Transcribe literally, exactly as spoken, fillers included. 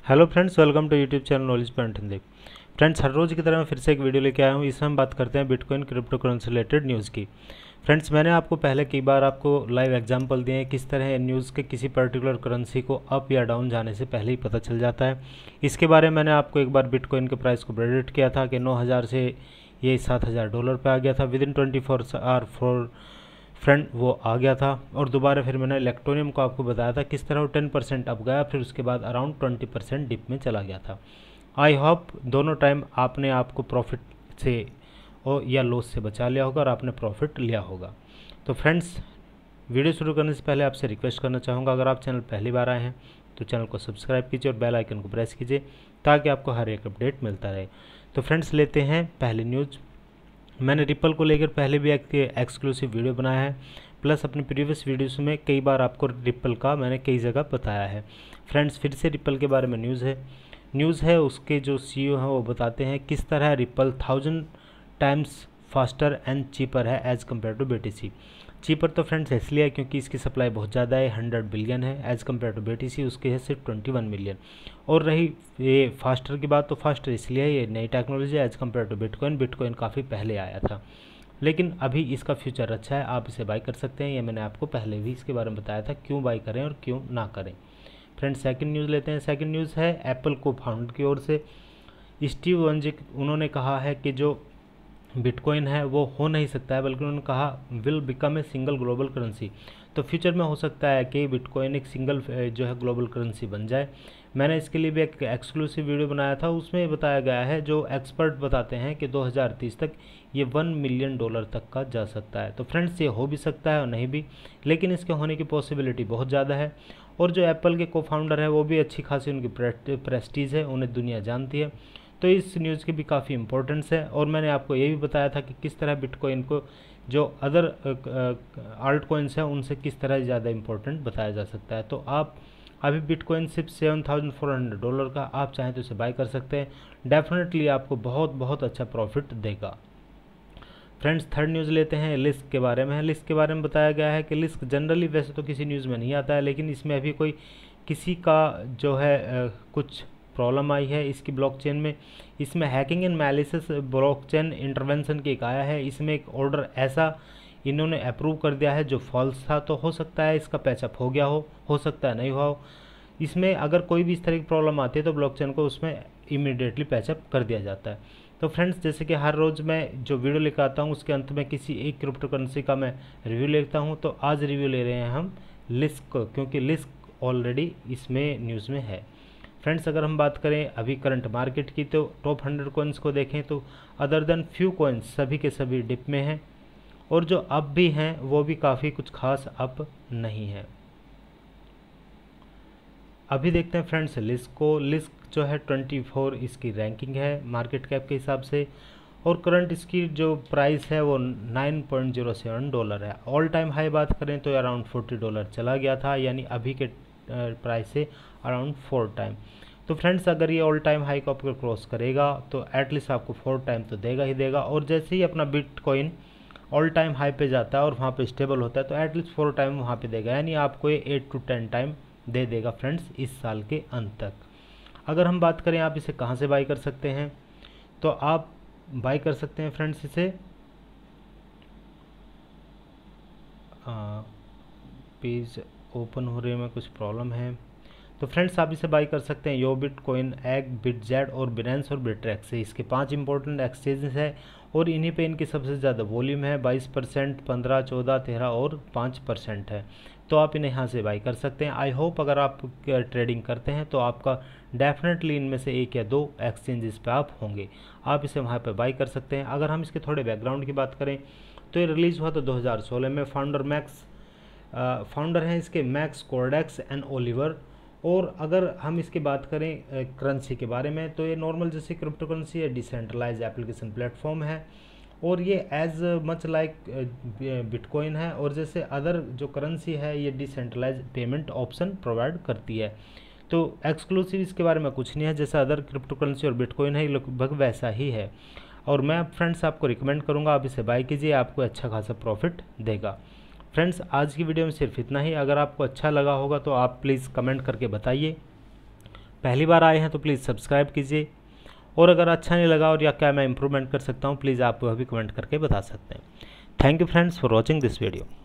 Hello friends, welcome to YouTube channel knowledge point Hindi. Friends, हर रोज़ की तरह मैं फिर से एक वीडियो लेके आया हूँ। इसमें हम बात करते हैं bitcoin crypto currency related news की। फ्रेंड्स, मैंने आपको पहले कई बार आपको लाइव एग्जांपल दिए हैं किस तरह न्यूज़ के किसी पर्टिकुलर करेंसी को अप या डाउन जाने से पहले ही पता चल जाता है। इसके बारे में मैंने आपको एक बार बिटकॉइन के प्राइस को प्रेडिक्ट किया था कि नौ हज़ार से ये सात हज़ार डॉलर पे आ गया था within twenty four hour for friend वो आ गया था। और दोबारा फिर मैंने इलेक्ट्रोनियम को आपको बताया था किस तरह वो टेन परसेंट अप गया, फिर उसके बाद अराउंड ट्वेंटी परसेंट डिप में चला गया था। आई होप दोनों टाइम आपने आपको प्रॉफिट से और या लॉस से बचा लिया होगा और आपने प्रॉफिट लिया होगा। तो फ्रेंड्स, वीडियो शुरू करने से पहले आपसे रिक्वेस्ट करना चाहूँगा, अगर आप चैनल पहली बार आए हैं तो चैनल को सब्सक्राइब कीजिए और बेल आइकन को प्रेस कीजिए ताकि आपको हर एक अपडेट मिलता रहे। तो फ्रेंड्स, लेते हैं पहली न्यूज़। मैंने रिपल को लेकर पहले भी एक एक्सक्लूसिव वीडियो बनाया है, प्लस अपने प्रीवियस वीडियोस में कई बार आपको रिपल का मैंने कई जगह बताया है। फ्रेंड्स, फिर से रिपल के बारे में न्यूज़ है न्यूज़ है उसके जो सीईओ हैं वो बताते हैं किस तरह ripple thousand times faster and cheaper है as compare to BTC. Cheaper तो फ्रेंड्स इसलिए है क्योंकि इसकी सप्लाई बहुत ज़्यादा है, हंड्रेड बिलियन है, एज़ कम्पेयर टू बीटीसी उसके है सिर्फ ट्वेंटी वन मिलियन। और रही ये फास्टर की बात, तो फास्टर इसलिए है, ये नई टेक्नोलॉजी है as compare to bitcoin. Bitcoin काफ़ी पहले आया था, लेकिन अभी इसका फ्यूचर अच्छा है, आप इसे बाई कर सकते हैं। ये मैंने आपको पहले भी इसके बारे में बताया था क्यों बाई करें और क्यों ना करें। फ्रेंड्स, सेकंड न्यूज़ लेते हैं। सेकंड न्यूज़ है एप्पल को फाउंडर की ओर से स्टीव वंजिक, उन्होंने कहा है कि जो बिटकॉइन है वो हो नहीं सकता है, बल्कि उन्होंने कहा will become a single global currency. तो फ्यूचर में हो सकता है कि बिटकॉइन एक सिंगल जो है ग्लोबल करेंसी बन जाए। मैंने इसके लिए भी एक एक्सक्लूसिव वीडियो बनाया था, उसमें बताया गया है जो एक्सपर्ट बताते हैं कि दो हज़ार तीस तक ये वन मिलियन डॉलर तक का जा सकता है। तो फ्रेंड्स, ये हो भी सकता है और नहीं भी, लेकिन इसके होने की पॉसिबिलिटी बहुत ज़्यादा है। और जो एप्पल के को फाउंडर है वो भी अच्छी खासी उनकी प्रेस्टीज है, उन्हें दुनिया जानती है। तो इस न्यूज़ की भी काफ़ी इंपॉर्टेंस है। और मैंने आपको ये भी बताया था कि किस तरह बिटकॉइन को जो अदर आल्ट कॉइन्स हैं उनसे किस तरह ज़्यादा इंपॉर्टेंट बताया जा सकता है। तो आप अभी बिटकॉइन सिर्फ seven thousand four hundred dollar का आप चाहें तो इसे बाय कर सकते हैं, डेफिनेटली आपको बहुत बहुत अच्छा प्रॉफिट देगा। फ्रेंड्स, थर्ड न्यूज़ लेते हैं लिस्क के बारे में। लिस्क के बारे में बताया गया है कि लिस्क जनरली वैसे तो किसी न्यूज़ में नहीं आता है, लेकिन इसमें अभी कोई किसी का जो है कुछ प्रॉब्लम आई है इसकी ब्लॉकचेन में। इसमें hacking and malicious blockchain intervention की एक आया है। इसमें एक ऑर्डर ऐसा इन्होंने अप्रूव कर दिया है जो फॉल्स था। तो हो सकता है इसका पैचअप हो गया हो हो सकता है नहीं हुआ हो। इसमें अगर कोई भी इस तरह की प्रॉब्लम आती है तो ब्लॉकचेन को उसमें इमीडिएटली पैचअप कर दिया जाता है। तो फ्रेंड्स, जैसे कि हर रोज़ मैं जो वीडियो लेकर आता हूँ उसके अंत में किसी एक क्रिप्टो करेंसी का मैं रिव्यू लेता हूँ। तो आज रिव्यू ले रहे हैं हम लिस्क को, क्योंकि लिस्क ऑलरेडी इसमें न्यूज़ में है। फ्रेंड्स, अगर हम बात करें अभी करंट मार्केट की, तो टॉप हंड्रेड कॉइन्स को देखें तो अदर देन फ्यू कॉइन्स सभी के सभी डिप में हैं, और जो अप भी हैं वो भी काफ़ी कुछ खास अप नहीं है। अभी देखते हैं फ्रेंड्स लिस्क को। लिस्क जो है ट्वेंटी फोर इसकी रैंकिंग है मार्केट कैप के हिसाब से, और करंट इसकी जो प्राइस है वो nine point zero seven dollar है। ऑल टाइम हाई बात करें तो अराउंड फोर्टी डॉलर चला गया था, यानी अभी के प्राइस से अराउंड फोर टाइम। तो फ्रेंड्स, अगर ये ऑल टाइम हाई को आपको क्रॉस करेगा तो एटलीस्ट आपको फोर टाइम तो देगा ही देगा। और जैसे ही अपना बिटकॉइन ऑल टाइम हाई पे जाता है और वहाँ पे स्टेबल होता है तो एटलीस्ट फोर टाइम वहाँ पे देगा, यानी आपको ये एट टू टेन टाइम दे देगा फ्रेंड्स इस साल के अंत तक। अगर हम बात करें आप इसे कहाँ से बाई कर सकते हैं, तो आप बाई कर सकते हैं फ्रेंड्स इसे पेज ओपन हो रहे में कुछ प्रॉब्लम है। तो फ्रेंड्स, आप इसे बाई कर सकते हैं यो बिटकॉइन, एग, बिटजेट और बिनेंस और बिट्रेक्स से। इसके पांच इंपॉर्टेंट एक्सचेंजेस है और इन्हीं पे इनकी सबसे ज़्यादा वॉल्यूम है, बाईस परसेंट, पंद्रह, चौदह, तेरह और पाँच परसेंट है। तो आप इन्हें यहाँ से बाई कर सकते हैं। आई होप अगर आप ट्रेडिंग करते हैं तो आपका डेफिनेटली इनमें से एक या दो एक्सचेंजेस पे आप होंगे, आप इसे वहाँ पे बाई कर सकते हैं। अगर हम इसके थोड़े बैकग्राउंड की बात करें तो ये रिलीज़ हुआ तो दो हज़ार सोलह में। फाउंडर मैक्स फाउंडर हैं इसके मैक्स कोर्डेक्स एंड ओलिवर। और अगर हम इसकी बात करें करेंसी के बारे में तो ये नॉर्मल जैसे क्रिप्टो करेंसी है, डिसेंट्रलाइज एप्लीकेशन प्लेटफॉर्म है, और ये एज मच लाइक बिटकॉइन है। और जैसे अदर जो करेंसी है ये डिसेंट्रलाइज पेमेंट ऑप्शन प्रोवाइड करती है। तो एक्सक्लूसिव इसके बारे में कुछ नहीं है, जैसा अदर क्रिप्टो करेंसी और बिटकॉइन है लगभग वैसा ही है। और मैं फ्रेंड्स आपको रिकमेंड करूँगा आप इसे बाई कीजिए, आपको अच्छा खासा प्रॉफिट देगा। फ्रेंड्स, आज की वीडियो में सिर्फ इतना ही। अगर आपको अच्छा लगा होगा तो आप प्लीज़ कमेंट करके बताइए। पहली बार आए हैं तो प्लीज़ सब्सक्राइब कीजिए, और अगर अच्छा नहीं लगा और या क्या मैं इम्प्रूवमेंट कर सकता हूँ, प्लीज़ आप वह भी कमेंट करके बता सकते हैं। Thank you friends for watching this video.